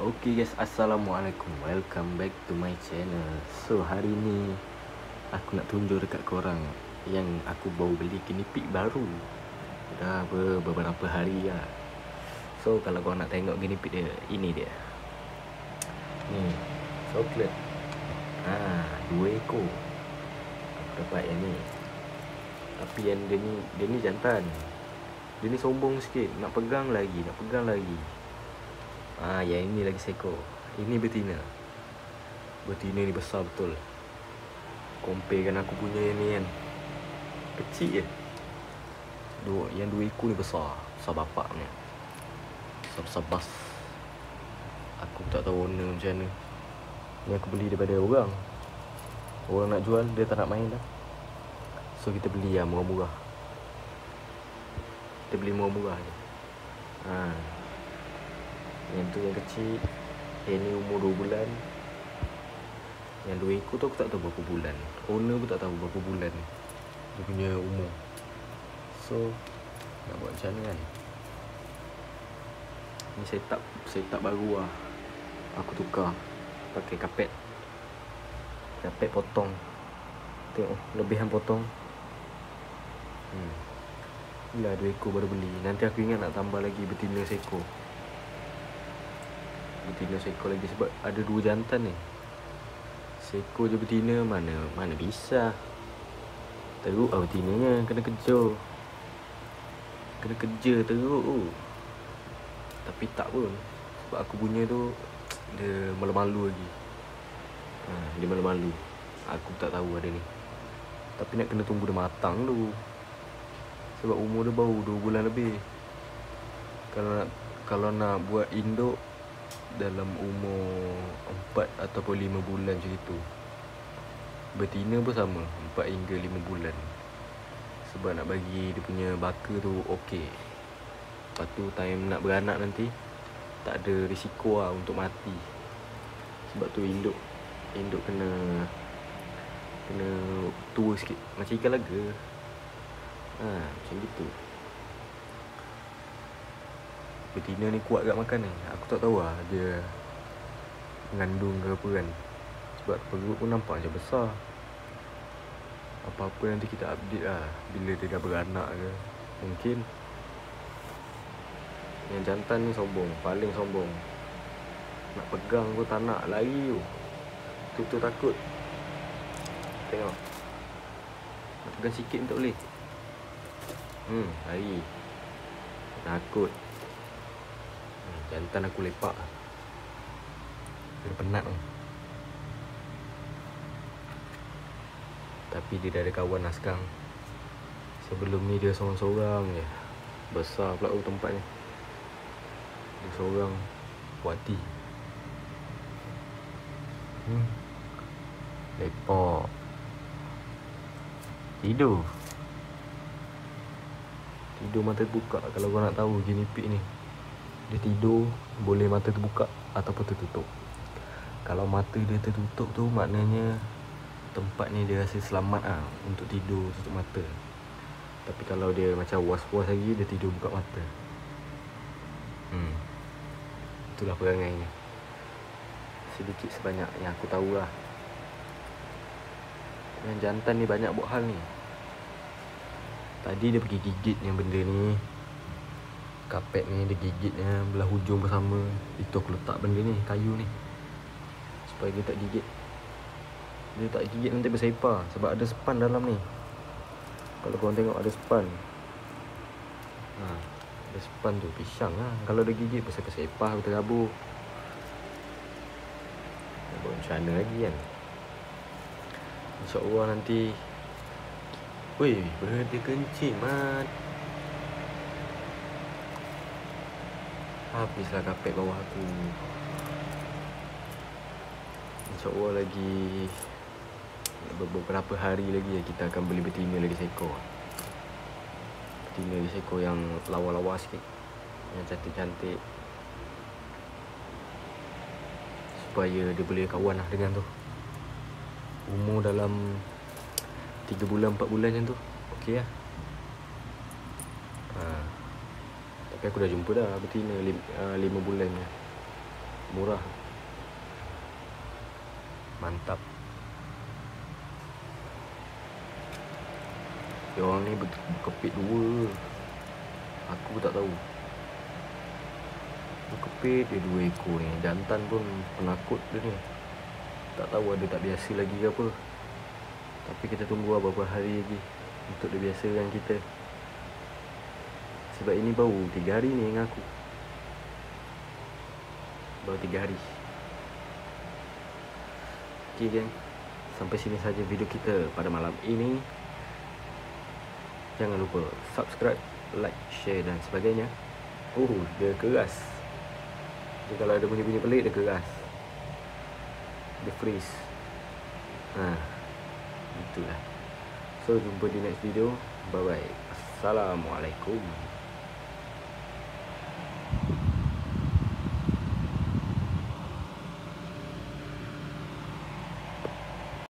Oke guys, assalamualaikum, welcome back to my channel. So hari ini aku nak tunjuk dekat korang yang aku baru beli guinea pig baru. Dah beberapa hari lah. So kalau korang nak tengok guinea pig dia, ini dia. Ni, coklat. 2 ekor. Aku dapat yang ni. Tapi yang dia ni jantan. Dia ni sombong sikit, nak pegang lagi. Yang ini lagi seekor. Ini betina. Betina ni besar betul. Compare kan aku punya yang ni kan, kecil je. Yang 2 ekor ni besar bapak ni. Besar bas. Aku tak tahu owner macam mana. Ni aku beli daripada orang. Orang nak jual, dia tak nak main dah. So kita beli lah murah-murah. Kita beli murah-murah je. Yang tu yang kecil. Yang ni umur 2 bulan. Yang 2 ekor tu aku tak tahu berapa bulan. Owner pun tak tahu berapa bulan dia punya umur. So nak buat macam mana kan. Ni setup baru lah. Aku tukar pakai kapet potong. Tengok lebihan potong. Inilah 2 ekor baru beli. Nanti aku ingat nak tambah lagi betina seekor. Betina seekor lagi sebab ada 2 jantan ni. Seekor je betina, mana bisa. Teruk lah betinanya, kena kejar teruk. Tapi tak pun, sebab aku punya tu dia malu-malu lagi. Dia malu-malu. Aku tak tahu ada ni. Tapi nak kena tunggu dia matang dulu. Sebab umur dia baru 2 bulan lebih. Kalau nak buat induk dalam umur 4 ataupun 5 bulan macam itu. Betina pun sama, 4 hingga 5 bulan. Sebab nak bagi dia punya baka tu okey. Lepas tu time nak beranak nanti tak ada risiko lah untuk mati. Sebab tu induk kena tua sikit. Macam ikan laga. Macam gitu. Betina ni kuat kat makan ni. Aku tak tahu lah dia mengandung ke apa kan. Sebab perut pun nampak macam besar. Apa-apa nanti kita update lah bila dia dah beranak ke. Mungkin. Yang jantan ni sombong, paling sombong. Nak pegang pun tak nak, lari tu. Tu takut. Tengok. Nak pegang sikit pun tak boleh. Lari. Takut. Jantan aku lepak. Dia penat tu. Tapi dia dah ada kawan lah sekarang. Sebelum ni dia seorang-seorang je. Besar pula tempatnya. Dia seorang. Puati. Lepak. Tidur mata terbuka. Kalau kau nak tahu guinea pig ni, dia tidur boleh mata terbuka ataupun tertutup. Kalau mata dia tertutup tu maknanya tempat ni dia rasa selamat untuk tidur tutup mata. Tapi kalau dia macam was-was lagi, dia tidur buka mata. Itulah perangainya. Sedikit sebanyak yang aku tahu lah. Yang jantan ni banyak buat hal ni. Tadi dia pergi gigit yang benda ni. Kapet ni dia gigitnya belah hujung bersama. Itu aku letak benda ni, kayu ni, supaya dia tak gigit. Dia tak gigit nanti bersepah. Sebab ada span dalam ni. Kalau korang tengok ada span. Ada span tu, pisang lah. Kalau dia gigit bersepah, terabur. Nak buat macam mana lagi kan. InsyaAllah nanti. Weh, berhenti kencing mat. Habislah kapet bawah aku. InsyaAllah lagi beberapa hari lagi kita akan beli betina lagi seekor. Betina lagi seekor yang lawa-lawa sikit, yang cantik-cantik, supaya dia boleh kawan lah dengan tu. Umur dalam 3 bulan 4 bulan macam tu, okey lah. Tapi aku dah jumpa dah betina 5 bulan murah, mantap. Dia orang ni berkepit dua, aku tak tahu. Berkepit dia 2 ekor ni. Jantan pun penakut dia ni, tak tahu ada tak biasa lagi ke apa. Tapi kita tunggu beberapa hari lagi untuk dia biasa dengan kita. Sebab ini baru 3 hari ni dengan aku. Baru 3 hari. Okay geng, sampai sini saja video kita pada malam ini. Jangan lupa subscribe, like, share dan sebagainya. Oh, dia keras. Dia kalau ada bunyi-bunyi pelik dia keras. Dia freeze. Itulah. So jumpa di next video. Bye bye. Assalamualaikum.